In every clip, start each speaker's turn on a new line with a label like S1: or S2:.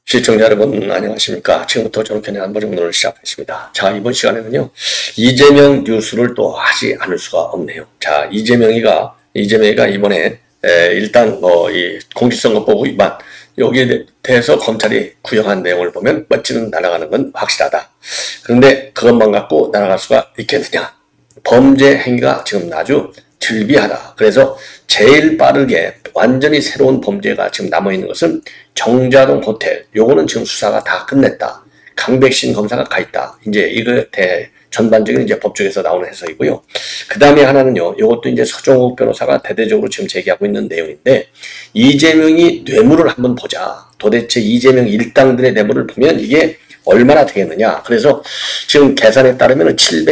S1: 시청자 여러분 안녕하십니까. 지금부터 저녁에 안보정론을 시작하겠습니다. 자, 이번 시간에는요, 이재명 뉴스를 또 하지 않을 수가 없네요. 자, 이재명이가 이번에 일단 이 공직선거법 위반 여기에 대해서 검찰이 구형한 내용을 보면 멋지는 날아가는 건 확실하다. 그런데 그것만 갖고 날아갈 수가 있겠느냐. 범죄 행위가 지금 아주 즐비하다. 그래서 제일 빠르게 완전히 새로운 범죄가 지금 남아있는 것은 정자동 호텔. 요거는 지금 수사가 다 끝냈다. 강백신 검사가 가 있다. 이제 이거 전반적인 이제 법조에서 나오는 해석이고요. 그 다음에 하나는요, 요것도 이제 서종욱 변호사가 대대적으로 지금 제기하고 있는 내용인데, 이재명이 뇌물을 한번 보자. 도대체 이재명 일당들의 뇌물을 보면 이게 얼마나 되겠느냐. 그래서 지금 계산에 따르면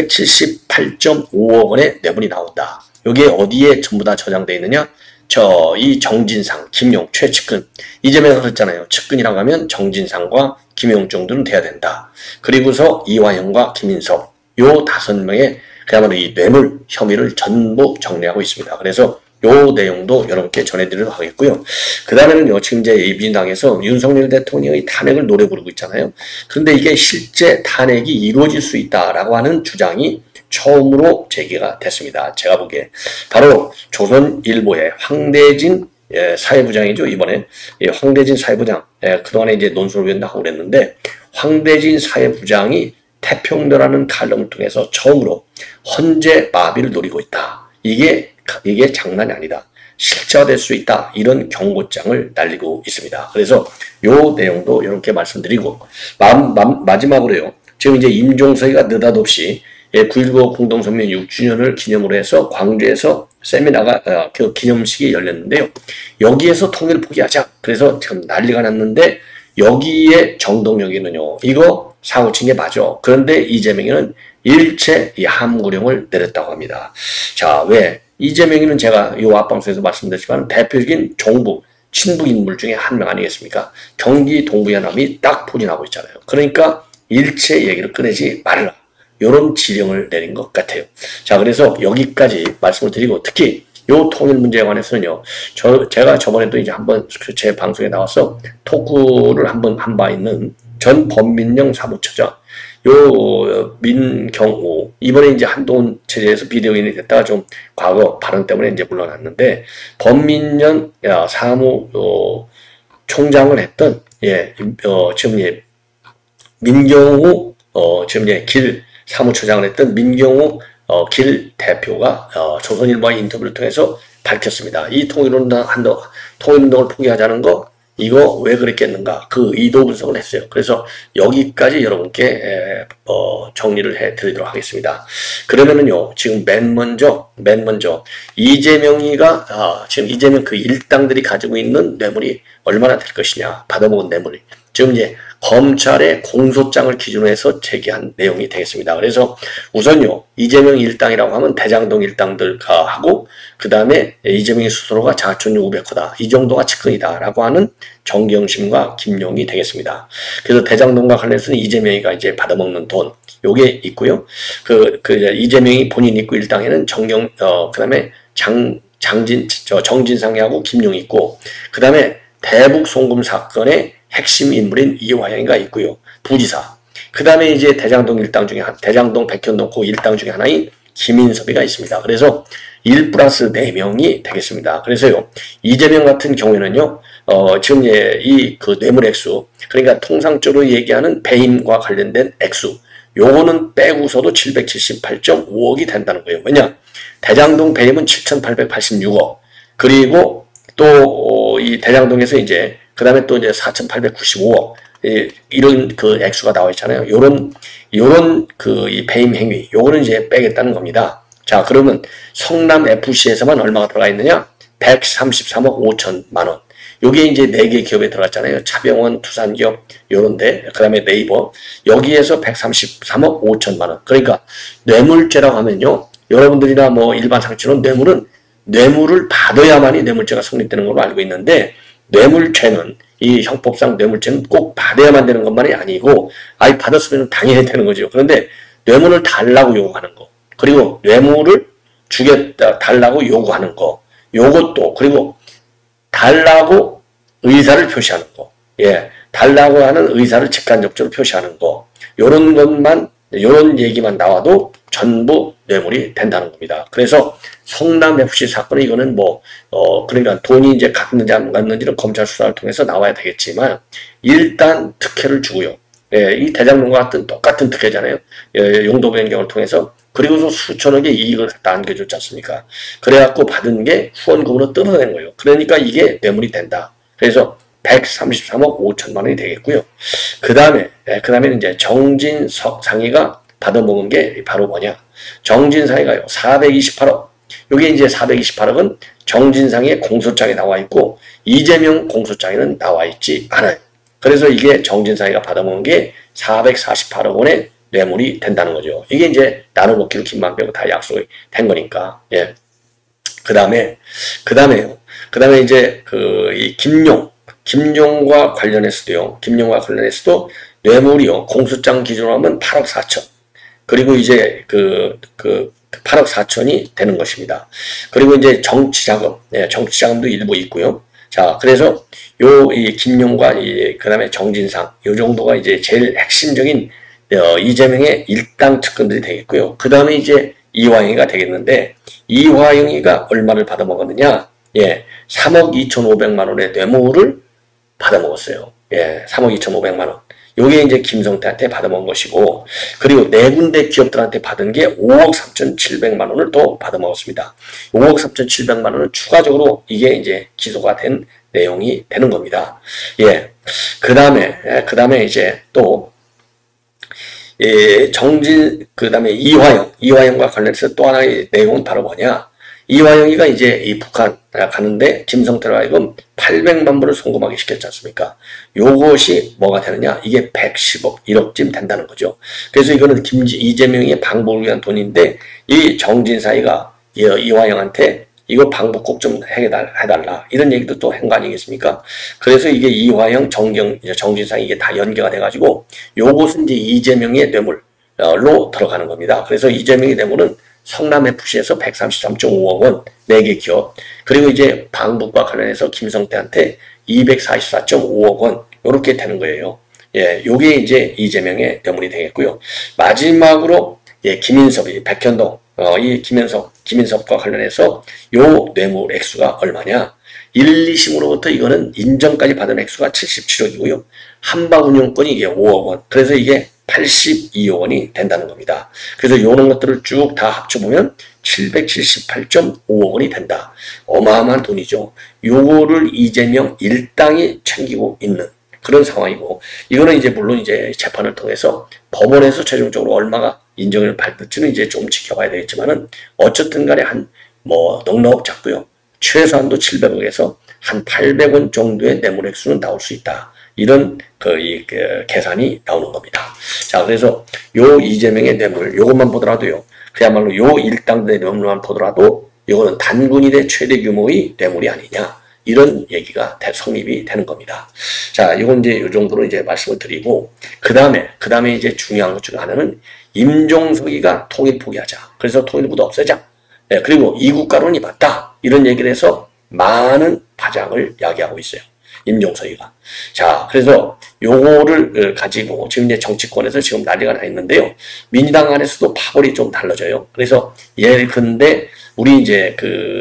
S1: 778.5억 원의 뇌물이 나온다. 여기에 어디에 전부 다 저장되어 있느냐? 이 정진상, 김용, 최측근. 이재명이 그랬잖아요. 측근이라고 하면 정진상과 김용 정도는 돼야 된다. 그리고서 이화영과 김인석. 요 5명의 그야말로 이 뇌물 혐의를 전부 정리하고 있습니다. 그래서 요 내용도 여러분께 전해드리도록 하겠고요. 그 다음에는요, 지금 이제 민주당에서 윤석열 대통령의 탄핵을 노래 부르고 있잖아요. 그런데 이게 실제 탄핵이 이루어질 수 있다라고 하는 주장이 처음으로 제기가 됐습니다. 제가 보기에 바로 조선일보의 황대진 사회부장이죠. 이번에 황대진 사회부장 그동안에 이제 논술을 한다고 그랬는데, 황대진 사회부장이 태평도라는 칼럼을 통해서 처음으로 헌재 마비를 노리고 있다. 이게 장난이 아니다. 실체화될 수 있다. 이런 경고장을 날리고 있습니다. 그래서 요 내용도 이렇게 말씀드리고, 마지막으로요. 지금 이제 임종석이가 느닷없이 9.19 공동성명 6주년을 기념으로 해서 광주에서 세미나가 그 기념식이 열렸는데요. 여기에서 통일을 포기하자. 그래서 지금 난리가 났는데, 여기에 정동영이는요, 이거 사고 친 게 맞아. 그런데 이재명이는 일체 이 함구령을 내렸다고 합니다. 자, 왜? 이재명이는 제가 이 앞방송에서 말씀드렸지만 대표적인 종북, 친북 인물 중에 한 명 아니겠습니까? 경기 동부연합이 딱 포진하고 있잖아요. 그러니까 일체 얘기를 꺼내지 말라. 이런 지령을 내린 것 같아요. 자, 그래서 여기까지 말씀을 드리고, 특히 요 통일 문제에 관해서는요, 제가 저번에도 이제 한번 제 방송에 나와서 토크를 한번 한 바 있는 전 범민령 사무처장, 요 민경호, 이번에 이제 한동훈 체제에서 비대위원이 됐다가 좀 과거 발언 때문에 이제 물러났는데, 범민령 사무 총장을 했던 지금 민경호 지금 길 사무처장을 했던 민경호 길 대표가 조선일보와의 인터뷰를 통해서 밝혔습니다. 이 통일운동을 포기하자는 거, 이거 왜 그랬겠는가, 그 의도 분석을 했어요. 그래서 여기까지 여러분께 정리를 해드리도록 하겠습니다. 그러면은요, 지금 맨 먼저 이재명이가 지금 이재명 그 일당들이 가지고 있는 뇌물이 얼마나 될 것이냐, 받아먹은 뇌물이 지금 이제 검찰의 공소장을 기준으로 해서 제기한 내용이 되겠습니다. 그래서 우선요, 이재명 일당이라고 하면 대장동 일당들과 하고, 그 다음에 이재명의 스스로가 자천유 500호다. 이 정도가 측근이다라고 하는 정경심과 김용이 되겠습니다. 그래서 대장동과 관련해서는 이재명이가 이제 받아먹는 돈, 요게 있고요. 이재명이 본인 있고 일당에는 그 다음에 정진상이하고 김용이 있고, 그 다음에 대북 송금 사건의 핵심 인물인 이화영이가 있고요. 부지사. 그 다음에 이제 대장동 일당 중에 대장동 백현동 그 일당 중에 하나인 김인섭이가 있습니다. 그래서 1+4명이 되겠습니다. 그래서요, 이재명 같은 경우에는요, 지금 그 뇌물 액수, 그러니까 통상적으로 얘기하는 배임과 관련된 액수, 요거는 빼고서도 778.5억이 된다는 거예요. 왜냐? 대장동 배임은 7,886억. 그리고 또 이 대장동에서 이제 그 다음에 또 이제 4,895억 이런 그 액수가 나와 있잖아요. 요런 이 배임 행위, 요거는 이제 빼겠다는 겁니다. 자, 그러면 성남 FC에서만 얼마가 들어가 있느냐? 133억 5천만 원. 요게 이제 4개 기업에 들어갔잖아요. 차병원, 두산기업 요런데, 그 다음에 네이버, 여기에서 133억 5천만 원. 그러니까 뇌물죄라고 하면요, 여러분들이나 뭐 일반 상식으로 뇌물을 받아야만이 뇌물죄가 성립되는 걸로 알고 있는데, 뇌물죄는, 이 형법상 뇌물죄는 꼭 받아야만 되는 것만이 아니고, 받았으면 당연히 되는 거죠. 그런데 뇌물을 달라고 요구하는 거, 그리고 뇌물을 달라고 요구하는 거, 요것도, 그리고 달라고 의사를 표시하는 거, 달라고 하는 의사를 직간접적으로 표시하는 거. 요런 것만, 요런 얘기만 나와도 전부 뇌물이 된다는 겁니다. 그래서 성남FC 사건은 이거는 그러니까 돈이 이제 갔는지 안 갔는지는 검찰 수사를 통해서 나와야 되겠지만, 일단 특혜를 주고요. 예, 이 대장동과 같은 똑같은 특혜잖아요. 예, 용도 변경을 통해서. 그리고서 수천억의 이익을 갖다 안겨줬지 않습니까? 그래갖고 받은 게 후원금으로 뜯어낸 거예요. 그러니까 이게 뇌물이 된다. 그래서 133억 5천만 원이 되겠고요. 그 다음에는 이제 정진석 상의가 받아먹은 게 바로 뭐냐. 정진상이가요, 428억. 요게 이제 428억은 정진상의 공소장에 나와 있고, 이재명 공소장에는 나와 있지 않아요. 그래서 이게 정진상이가 받아먹은 게 448억 원의 뇌물이 된다는 거죠. 이게 이제 나눠먹기로 김만 빼고 다 약속이 된 거니까. 예. 그 다음에 이제 이 김용과 관련해서도 뇌물이요, 공소장 기준으로 하면 8억 4천. 그리고 이제 8억 4천이 되는 것입니다. 그리고 이제 정치자금도 일부 있고요. 자, 그래서 이 김용과 그 다음에 정진상, 요 정도가 이제 제일 핵심적인 이재명의 일당 측근들이 되겠고요. 그 다음에 이제 이화영이가 되겠는데, 이화영이가 얼마를 받아먹었느냐? 예, 3억 2,500만 원의 뇌물을 받아먹었어요. 예, 3억 2,500만 원. 요게 이제 김성태한테 받아먹은 것이고, 그리고 네 군데 기업들한테 받은 게 5억 3,700만 원을 또 받아먹었습니다. 5억 3,700만 원은 추가적으로 이게 이제 기소가 된 내용이 되는 겁니다. 예. 그 다음에 이제 또, 예, 그 다음에 이화영과 관련해서 또 하나의 내용은 바로 뭐냐. 이화영이가 이제 이 북한 가는데 김성태로 하여금 800만 불을 송금하게 시켰지 않습니까? 요것이 뭐가 되느냐? 이게 110억, 1억쯤 된다는 거죠. 그래서 이거는 이재명의 방북을 위한 돈인데, 이 정진사이가 이화영한테 이거 방북 꼭 좀 해달라. 이런 얘기도 또 한 거 아니겠습니까? 그래서 이게 이화영, 정진상 이게 다 연계가 돼가지고, 요것은 이제 이재명의 뇌물로 들어가는 겁니다. 그래서 이재명의 뇌물은 성남FC에서 133.5억 원, 4개 기업, 그리고 이제 방북과 관련해서 김성태한테 244.5억 원, 요렇게 되는 거예요. 예, 요게 이제 이재명의 뇌물이 되겠고요. 마지막으로, 예, 김인섭이, 백현동, 이 김인섭과 관련해서 요 뇌물 액수가 얼마냐? 1, 2심으로부터 이거는 인정까지 받은 액수가 77억이고요. 한방운용권이 이게 5억 원. 그래서 이게 82억 원이 된다는 겁니다. 그래서 이런 것들을 쭉 다 합쳐보면 778.5억 원이 된다. 어마어마한 돈이죠. 요거를 이재명 일당이 챙기고 있는 그런 상황이고, 이거는 이제 물론 이제 재판을 통해서 법원에서 최종적으로 얼마가 인정을 받을지는 이제 좀 지켜봐야 되겠지만은, 어쨌든 간에 넉넉 잡고요. 최소한도 700억에서 한 800원 정도의 뇌물 액수는 나올 수 있다. 이런 계산이 나오는 겁니다. 자, 그래서 요 이재명의 뇌물, 요것만 보더라도요, 그야말로 요 일당들의 뇌물만 보더라도 이거는 단군일의 최대 규모의 뇌물이 아니냐, 이런 얘기가 성립이 되는 겁니다. 자, 이건 이제 요 정도로 이제 말씀을 드리고, 그 다음에 이제 중요한 것 중 하나는 임종석이가 통일 포기하자. 그래서 통일부도 없애자. 네, 그리고 이국가론이 맞다. 이런 얘기를 해서 많은 파장을 야기하고 있어요. 임종석이가. 자, 그래서 요거를 가지고 지금 이제 정치권에서 지금 난리가 나 있는데요. 민주당 안에서도 파벌이 좀 달라져요. 그래서 예컨대 우리 이제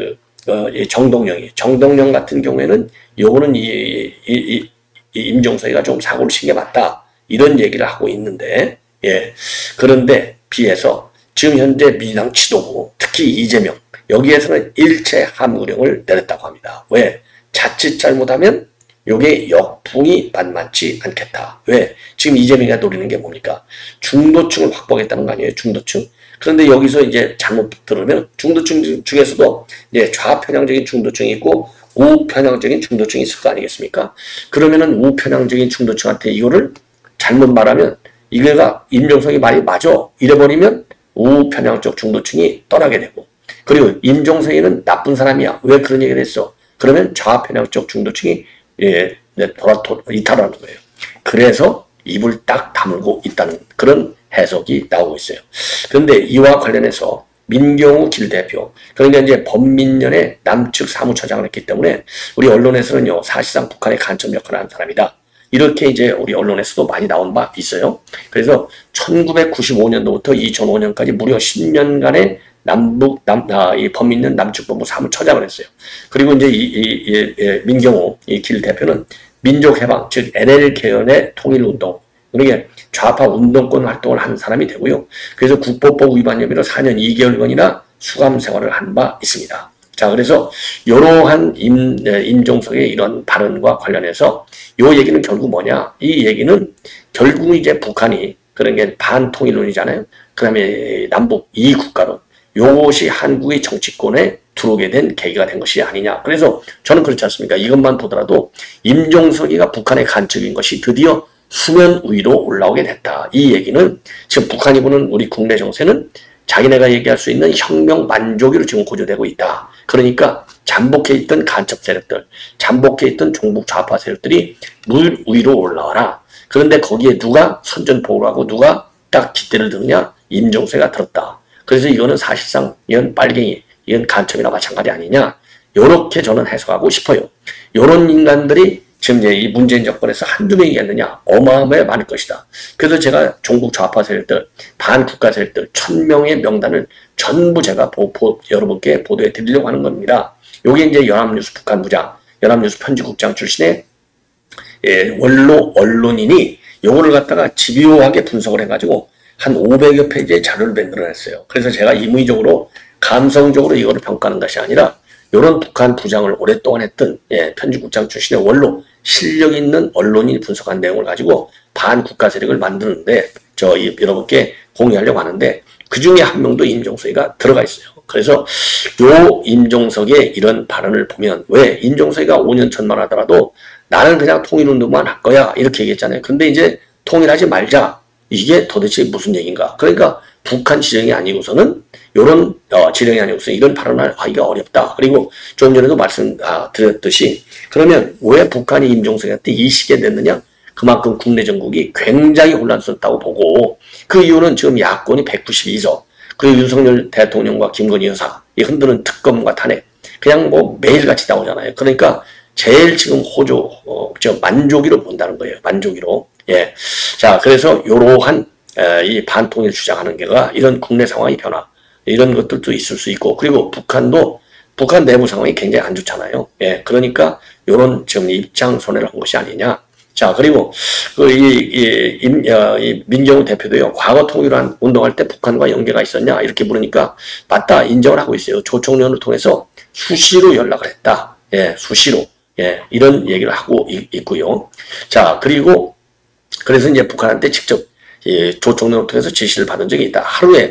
S1: 정동영 같은 경우에는 요거는 이 임종석이가 좀 사고를 친 게 맞다. 이런 얘기를 하고 있는데, 예. 그런데 비해서 지금 현재 민주당 지도부, 특히 이재명, 여기에서는 일체 함구령을 내렸다고 합니다. 왜? 자칫 잘못하면 요게 역풍이 만만치 않겠다. 왜? 지금 이재명이가 노리는 게 뭡니까? 중도층을 확보하겠다는 거 아니에요? 중도층. 그런데 여기서 이제 잘못 들으면 중도층 중에서도 이제 좌편향적인 중도층이 있고 우편향적인 중도층이 있을 거 아니겠습니까? 그러면은 우편향적인 중도층한테 이거를 잘못 말하면 이거가 임종석이 말이 맞아. 이래버리면 우편향적 중도층이 떠나게 되고, 그리고 임종석이는 나쁜 사람이야. 왜 그런 얘기를 했어? 그러면 좌편향적 중도층이 이탈하는 거예요. 그래서 입을 딱 다물고 있다는 그런 해석이 나오고 있어요. 그런데 이와 관련해서 민경우 길대표, 그러니까 이제 범민련의 남측 사무처장을 했기 때문에 우리 언론에서는요, 사실상 북한의 간첩 역할을 한 사람이다. 이렇게 이제 우리 언론에서도 많이 나온 바 있어요. 그래서 1995년도부터 2005년까지 무려 10년간의 이 범 있는 남측본부 사무처장을 했어요. 그리고 이제 민경호 이 길 대표는 민족해방, 즉 NL개헌의 통일운동, 그러니까 좌파 운동권 활동을 한 사람이 되고요. 그래서 국보법 위반 혐의로 4년 2개월간이나 수감 생활을 한 바 있습니다. 자, 그래서 이러한 임종석의 이런 발언과 관련해서 요 얘기는 결국 뭐냐? 이 얘기는 결국 이제 북한이 그런 게 반통일론이잖아요. 그 다음에 남북 이국가론, 요것이 한국의 정치권에 들어오게 된 계기가 된 것이 아니냐. 그래서 저는 그렇지 않습니까? 이것만 보더라도 임종석이가 북한의 간첩인 것이 드디어 수면 위로 올라오게 됐다. 이 얘기는 지금 북한이 보는 우리 국내 정세는 자기네가 얘기할 수 있는 혁명 만족으로 지금 고조되고 있다. 그러니까 잠복해 있던 간첩 세력들, 잠복해 있던 종북 좌파 세력들이 물 위로 올라와라. 그런데 거기에 누가 선전포고를 하고 누가 딱 깃대를 드느냐? 임종석이가 들었다. 그래서 이거는 사실상 이건 빨갱이, 이건 간첩이나 마찬가지 아니냐? 요렇게 저는 해석하고 싶어요. 요런 인간들이 지금 이제 이 문재인 정권에서 한두 명이겠느냐? 어마어마하게 많을 것이다. 그래서 제가 종북 좌파 세력들, 반국가 세력들 1000명의 명단을 전부 제가 여러분께 보도해 드리려고 하는 겁니다. 요게 이제 연합뉴스 북한부장, 연합뉴스 편집국장 출신의 원로 언론인이 요거를 갖다가 집요하게 분석을 해가지고 한 500여 페이지의 자료를 만들어냈어요. 그래서 제가 임의적으로 감성적으로 이거를 평가하는 것이 아니라 이런 북한 부장을 오랫동안 했던 편집국장 출신의 원로 실력 있는 언론인이 분석한 내용을 가지고 반국가 세력을 만드는데 여러분께 공유하려고 하는데 그 중에 한 명도 임종석이가 들어가 있어요. 그래서 요 임종석의 이런 발언을 보면 왜 임종석이가 5년 전만 하더라도 나는 그냥 통일운동만 할 거야 이렇게 얘기했잖아요. 근데 이제 통일하지 말자. 이게 도대체 무슨 얘기인가? 그러니까 북한 지령이 아니고서는 이런 지령이 아니고서는 이런 발언을 하기가 어렵다. 그리고 좀 전에도 말씀드렸듯이 그러면 왜 북한이 임종석한테 이 시기에 냈느냐? 그만큼 국내 정국이 굉장히 혼란스럽다고 보고 그 이유는 지금 야권이 192석 그리고 윤석열 대통령과 김건희 여사 이 흔드는 특검과 탄핵 그냥 뭐 매일같이 나오잖아요. 그러니까 제일 지금 만족이로 본다는 거예요. 만족이로. 예. 자, 그래서 이러한 이 반통일 주장하는 게가 이런 국내 상황의 변화 이런 것들도 있을 수 있고 그리고 북한 내부 상황이 굉장히 안 좋잖아요. 예. 그러니까 이런 지금 입장 선회를 한 것이 아니냐. 자, 그리고 민경호 대표도요. 과거 통일한 운동할 때 북한과 연계가 있었냐 이렇게 물으니까 맞다 인정을 하고 있어요. 조총련을 통해서 수시로 연락을 했다. 예, 수시로. 예, 이런 얘기를 하고 있고요. 자, 그리고 그래서 이제 북한한테 직접 조총련을 통해서 지시를 받은 적이 있다.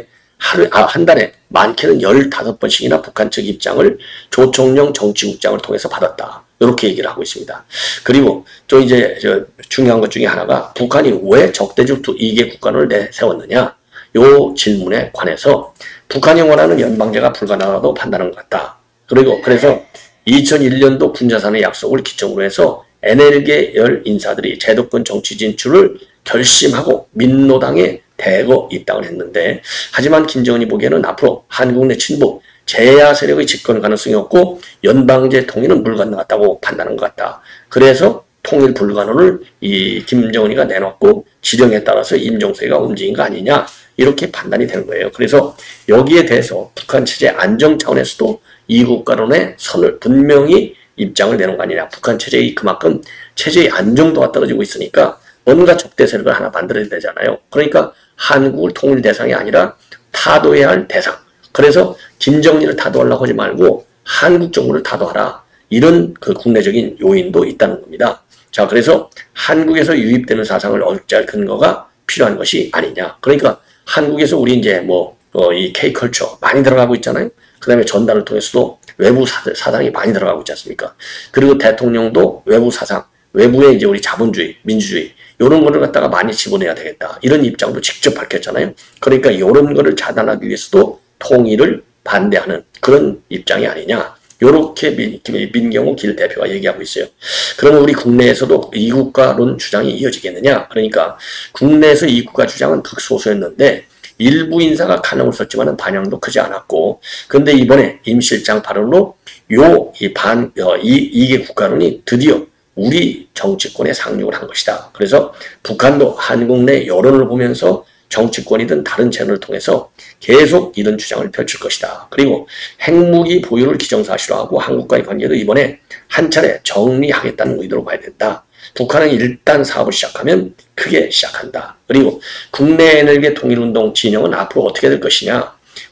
S1: 한 달에 많게는 15번씩이나 북한 측 입장을 조총련 정치국장을 통해서 받았다. 이렇게 얘기를 하고 있습니다. 그리고 또 이제 중요한 것 중에 하나가 북한이 왜 적대적 이계 국간을 내세웠느냐. 요 질문에 관해서 북한이 원하는 연방제가 불가능하다고 판단한 것 같다. 그래서 2001년도 군자산의 약속을 기점으로 해서 NL계열 인사들이 제도권 정치 진출을 결심하고 민노당에 대거 입당을 했는데 하지만 김정은이 보기에는 앞으로 한국 내 친북 제야 세력의 집권 가능성이 없고 연방제 통일은 불가능하다고 판단한 것 같다. 그래서 통일 불가능을 이 김정은이가 내놓고 지령에 따라서 임종석이가 움직인 거 아니냐 이렇게 판단이 되는 거예요. 그래서 여기에 대해서 북한 체제 안정 차원에서도 이국가론의 선을 분명히 입장을 내놓은 거 아니냐. 북한 체제의 그만큼 체제의 안정도가 떨어지고 있으니까 뭔가 적대 세력을 하나 만들어야 되잖아요. 그러니까 한국을 통일 대상이 아니라 타도해야 할 대상. 그래서 김정일을 타도하려고 하지 말고 한국 정부를 타도하라. 이런 그 국내적인 요인도 있다는 겁니다. 자, 그래서 한국에서 유입되는 사상을 억제할 근거가 필요한 것이 아니냐. 그러니까 한국에서 우리 이제 이 K컬처 많이 들어가고 있잖아요. 그 다음에 전단을 통해서도 외부 사상이 많이 들어가고 있지 않습니까? 그리고 대통령도 외부 사상, 외부에 이제 우리 자본주의, 민주주의, 이런 거를 갖다가 많이 집어내야 되겠다. 이런 입장도 직접 밝혔잖아요. 그러니까 이런 거를 차단하기 위해서도 통일을 반대하는 그런 입장이 아니냐. 요렇게 민경호 길 대표가 얘기하고 있어요. 그러면 우리 국내에서도 이국가론 주장이 이어지겠느냐? 그러니까 국내에서 이국가 주장은 극소수였는데 일부 인사가 가능을 썼지만 반향도 크지 않았고, 근데 이번에 임 실장 발언으로 이계 국가론이 드디어 우리 정치권에 상륙을 한 것이다. 그래서 북한도 한국 내 여론을 보면서 정치권이든 다른 채널을 통해서 계속 이런 주장을 펼칠 것이다. 그리고 핵무기 보유를 기정사실화하고 한국과의 관계도 이번에 한 차례 정리하겠다는 의도로 봐야 된다. 북한은 일단 사업을 시작하면 크게 시작한다. 그리고 국내 에너지 통일운동 진영은 앞으로 어떻게 될 것이냐.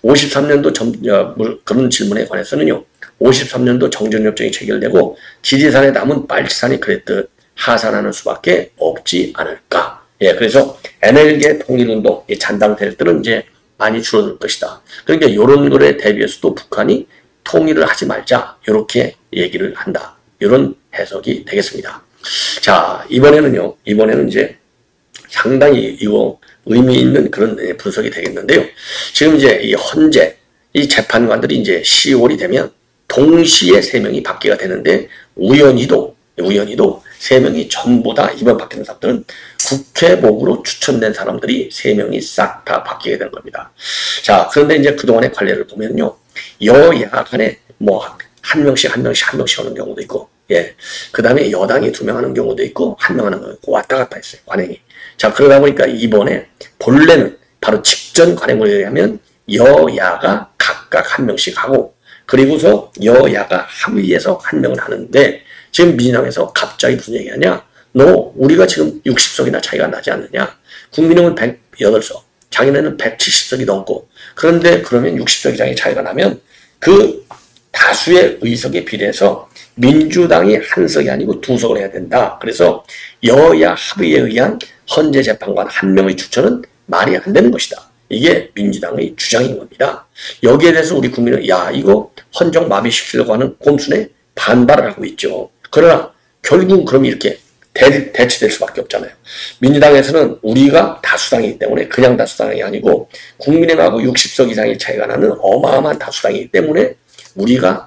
S1: 53년도 그런 질문에 관해서는요. 53년도 정전협정이 체결되고 지리산에 남은 빨치산이 그랬듯 하산하는 수밖에 없지 않을까. 예, 그래서 에너지 통일운동, 이 잔당세력들은 이제 많이 줄어들 것이다. 그러니까 이런 거에 대비해서도 북한이 통일을 하지 말자 이렇게 얘기를 한다. 이런 해석이 되겠습니다. 자, 이번에는 이제 상당히 이거 의미 있는 그런 분석이 되겠는데요. 지금 이제 이 헌재, 이 재판관들이 이제 10월이 되면 동시에 3명이 바뀌게 되는데 우연히도 3명이 전부 다 이번 바뀌는 사람들은 국회복으로 추천된 사람들이 3명이 싹 다 바뀌게 되는 겁니다. 자, 그런데 이제 그동안의 관례를 보면요. 여야 간에 뭐 한 명씩 하는 경우도 있고, 예. 그 다음에 여당이 2명 하는 경우도 있고, 1명 하는 경우도 있고, 왔다 갔다 했어요. 관행이. 자, 그러다 보니까 이번에 본래는 바로 직전 관행을 의하면 여야가 각각 1명씩 하고, 그리고서 여야가 합의해서 1명을 하는데, 지금 민주당에서 갑자기 무슨 얘기하냐? 너 우리가 지금 60석이나 차이가 나지 않느냐? 국민의힘은 108석, 자기네는 170석이 넘고, 그런데 그러면 60석 이상의 차이가 나면 그 다수의 의석에 비례해서 민주당이 1석이 아니고 2석을 해야 된다. 그래서 여야 합의에 의한 헌재 재판관 1명의 추천은 말이 안 되는 것이다. 이게 민주당의 주장인 겁니다. 여기에 대해서 우리 국민은 야, 이거 헌정 마비시키려고 하는 꼼수에 반발을 하고 있죠. 그러나 결국 그럼 이렇게 대치될 수밖에 없잖아요. 민주당에서는 우리가 다수당이기 때문에 그냥 다수당이 아니고 국민의힘하고 60석 이상의 차이가 나는 어마어마한 다수당이기 때문에 우리가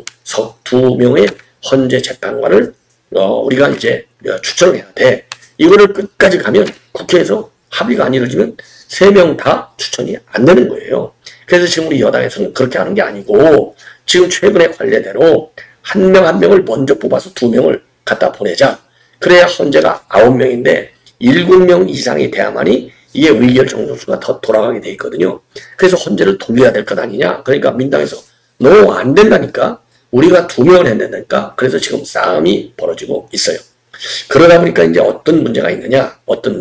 S1: 2명의 헌재 재판관을 우리가 이제 추천을 해야 돼. 이거를 끝까지 가면 국회에서 합의가 안 이루어지면 3명 다 추천이 안 되는 거예요. 그래서 지금 우리 여당에서는 그렇게 하는 게 아니고 지금 최근에 관례대로 한 명을 먼저 뽑아서 2명을 갖다 보내자. 그래야 헌재가 9명인데 7명 이상이 돼야만이 이게 의결 정도수가 더 돌아가게 돼 있거든요. 그래서 헌재를 돌려야 될 것 아니냐. 그러니까 민당에서 너 안 된다니까. 우리가 2명을 해낸다니까. 그래서 지금 싸움이 벌어지고 있어요. 그러다 보니까 이제 어떤 문제가 있느냐.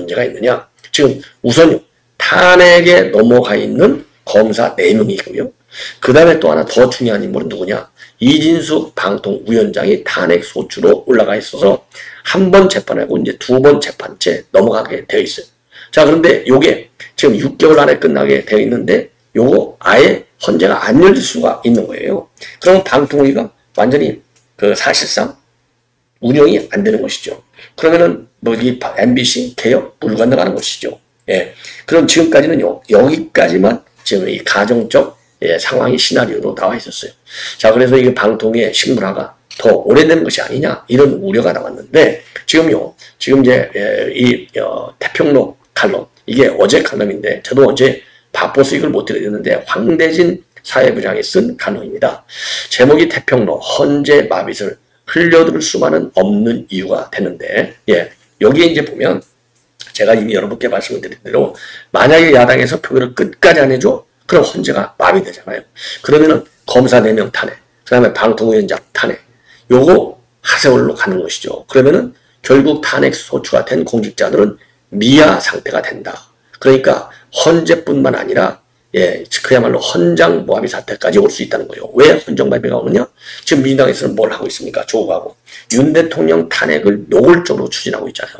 S1: 지금 우선 탄핵에 넘어가 있는 검사 4명이 있고요. 그 다음에 또 하나 더 중요한 인물은 누구냐. 이진숙 방통위원장이 탄핵 소추로 올라가 있어서 한 번 재판하고 이제 2번 재판째 넘어가게 되어 있어요. 자, 그런데 요게 지금 6개월 안에 끝나게 되어 있는데 요거 아예 헌재가 안 열릴 수가 있는 거예요. 그럼 방통위가 완전히 그 사실상 운영이 안 되는 것이죠. 그러면은 뭐 이 MBC 개혁 불가능한 것이죠. 예. 그럼 지금까지는요, 여기까지만 지금 이 가정적 상황이 시나리오로 나와 있었어요. 자, 그래서 이게 방통위의 식물화가 더 오래된 것이 아니냐, 이런 우려가 나왔는데, 지금 이제 이 태평로 칼럼, 이게 어제 칼럼인데, 저도 어제 바빠서 이걸 못 드렸는데, 황대진 사회부장이 쓴 칼럼입니다. 제목이 태평로, 헌재 마빗을 흘려들 수만은 없는 이유가 되는데, 예, 여기에 이제 보면, 제가 이미 여러분께 말씀을 드린 대로, 만약에 야당에서 표결을 끝까지 안 해줘, 그럼 헌재가 마비되잖아요. 그러면은 검사 4명 탄핵, 그 다음에 방통위원장 탄핵, 요거 하세월로 가는 것이죠. 그러면은 결국 탄핵 소추가 된 공직자들은 미아 상태가 된다. 그러니까 헌재뿐만 아니라 그야말로 헌장모함이 사태까지 올 수 있다는 거예요. 왜 헌정마비가 오느냐? 지금 민주당에서는 뭘 하고 있습니까? 조국하고 윤 대통령 탄핵을 노골적으로 추진하고 있잖아요.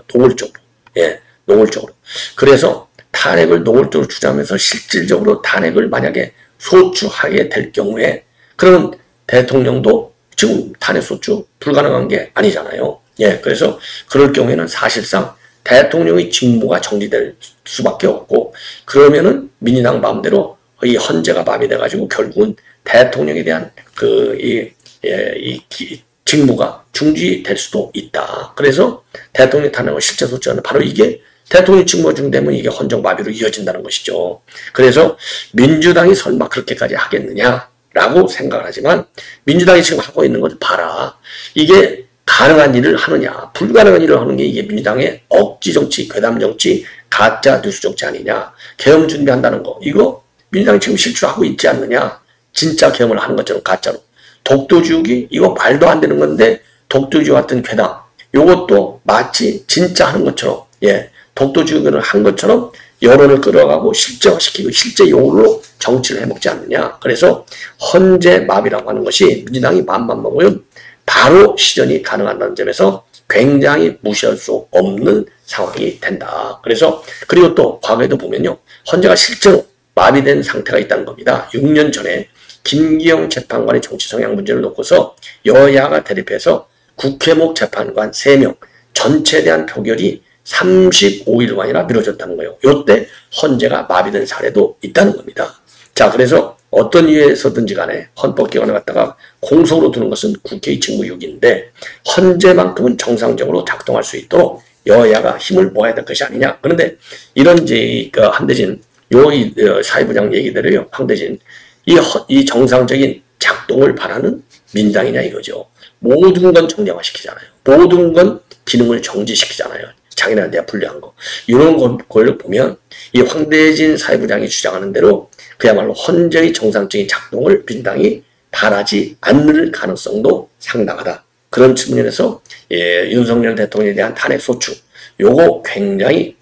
S1: 노골적으로. 그래서 탄핵을 노골적으로 추진하면서 실질적으로 탄핵을 만약에 소추하게 될 경우에 그러면 대통령도 지금 탄핵 소추 불가능한 게 아니잖아요. 그래서 그럴 경우에는 사실상 대통령의 직무가 정지될 수밖에 없고 그러면은 민주당 마음대로 이 헌재가 마비돼가지고 결국은 대통령에 대한 직무가 중지될 수도 있다. 그래서 대통령 탄핵을 실제 소추하는 바로 이게 대통령 직무가 중되면 이게 헌정 마비로 이어진다는 것이죠. 그래서 민주당이 설마 그렇게까지 하겠느냐라고 생각을 하지만 민주당이 지금 하고 있는 걸 봐라. 이게 가능한 일을 하느냐, 불가능한 일을 하는 게 이게 민주당의 억지 정치, 괴담 정치, 가짜 뉴스 정치 아니냐. 계엄 준비한다는 거, 이거 민주당이 지금 실추하고 있지 않느냐. 진짜 계엄을 하는 것처럼 가짜로. 독도 지우기, 이거 말도 안 되는 건데 독도 지우기 같은 괴담, 요것도 마치 진짜 하는 것처럼, 예, 독도 지우기를 한 것처럼 여론을 끌어가고 실제화시키고 실제 용어로 정치를 해먹지 않느냐. 그래서 헌재 마비라고 하는 것이 민주당이 맘만 먹으면 바로 시전이 가능하다는 점에서 굉장히 무시할 수 없는 상황이 된다. 그래서 그리고 또 과거에도 보면요, 헌재가 실제로 마비된 상태가 있다는 겁니다. 6년 전에 김기영 재판관의 정치 성향 문제를 놓고서 여야가 대립해서 국회목 재판관 3명 전체에 대한 표결이 35일간이나 미뤄졌다는 거예요. 이때 헌재가 마비된 사례도 있다는 겁니다. 자, 그래서 어떤 이유에서든지 간에 헌법기관을 갖다가 공석으로 두는 것은 국회의 직무유기인데 헌재만큼은 정상적으로 작동할 수 있도록 여야가 힘을 모아야 될 것이 아니냐. 그런데 이런 이제 한대진 사회부장 얘기대로요. 황대진 이 정상적인 작동을 바라는 민주당이냐 이거죠. 모든 건 정량화시키잖아요. 모든 건 기능을 정지시키잖아요. 자기네한테 불리한 거. 이런 걸 보면 이 황대진 사회부장이 주장하는 대로 그야말로 헌재의 정상적인 작동을 민주당이 바라지 않을 가능성도 상당하다. 그런 측면에서 윤석열 대통령에 대한 탄핵 소추, 요거 굉장히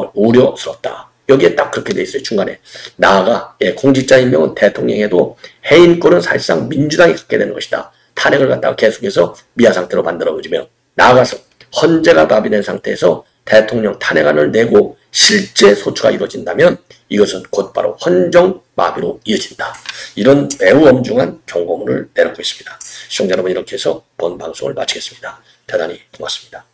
S1: 우려스럽다. 여기에 딱 그렇게 돼 있어요. 중간에. 나아가 공직자 임명은 대통령에도 해임권은 사실상 민주당이 갖게 되는 것이다. 탄핵을 갖다가 계속해서 미화 상태로 만들어보지면 나아가서 헌재가 마비된 상태에서 대통령 탄핵안을 내고 실제 소추가 이루어진다면 이것은 곧바로 헌정 마비로 이어진다. 이런 매우 엄중한 경고문을 내놓고 있습니다. 시청자 여러분, 이렇게 해서 본 방송을 마치겠습니다. 대단히 고맙습니다.